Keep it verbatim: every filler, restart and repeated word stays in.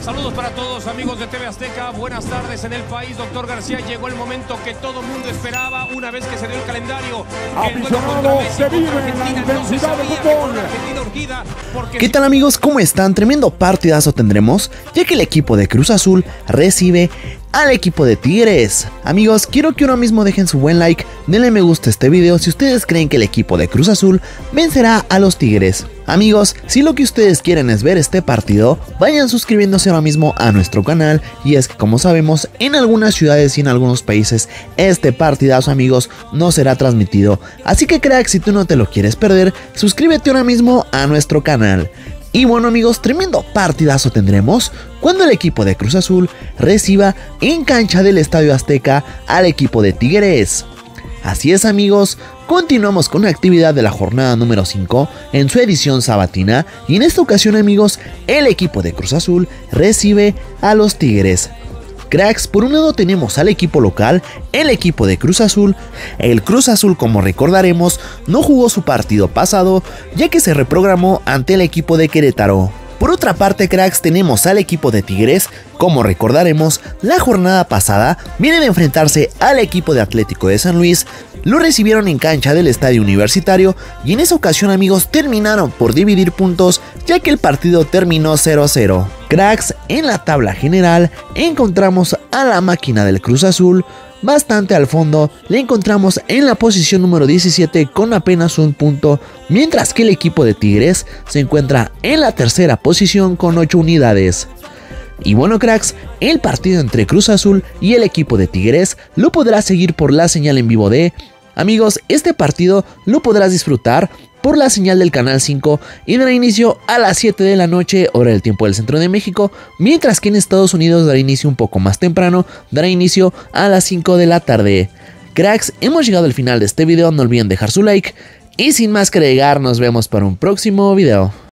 Saludos para todos, amigos de T V Azteca. Buenas tardes en el país. Doctor García, llegó el momento que todo el mundo esperaba una vez que se dio el calendario. Aficionados, se vive la intensidad del fútbol. ¿Qué tal, amigos? ¿Cómo están? Tremendo partidazo tendremos, ya que el equipo de Cruz Azul recibe al equipo de Tigres. Amigos, quiero que ahora mismo dejen su buen like, denle me gusta a este video si ustedes creen que el equipo de Cruz Azul vencerá a los Tigres. Amigos, si lo que ustedes quieren es ver este partido, vayan suscribiéndose ahora mismo a nuestro canal. Y es que, como sabemos, en algunas ciudades y en algunos países este partidazo, amigos, no será transmitido. Así que, crack, si tú no te lo quieres perder, suscríbete ahora mismo a nuestro canal. Y bueno, amigos, tremendo partidazo tendremos cuando el equipo de Cruz Azul reciba en cancha del Estadio Azteca al equipo de Tigres. Así es, amigos, continuamos con la actividad de la jornada número cinco en su edición sabatina, y en esta ocasión, amigos, el equipo de Cruz Azul recibe a los Tigres. Cracks, por un lado tenemos al equipo local, el equipo de Cruz Azul. El Cruz Azul, como recordaremos, no jugó su partido pasado, ya que se reprogramó ante el equipo de Querétaro. Por otra parte, cracks, tenemos al equipo de Tigres. Como recordaremos, la jornada pasada viene de enfrentarse al equipo de Atlético de San Luis. Lo recibieron en cancha del Estadio Universitario y en esa ocasión, amigos, terminaron por dividir puntos, ya que el partido terminó cero a cero. Cracks, en la tabla general encontramos a la máquina del Cruz Azul. Bastante al fondo le encontramos en la posición número diecisiete con apenas un punto, mientras que el equipo de Tigres se encuentra en la tercera posición con ocho unidades. Y bueno, cracks, el partido entre Cruz Azul y el equipo de Tigres lo podrás seguir por la señal en vivo de... Amigos, este partido lo podrás disfrutar por la señal del canal cinco y dará inicio a las siete de la noche, hora del tiempo del centro de México, mientras que en Estados Unidos dará inicio un poco más temprano, dará inicio a las cinco de la tarde. Cracks, hemos llegado al final de este video, no olviden dejar su like y sin más que agregar, nos vemos para un próximo video.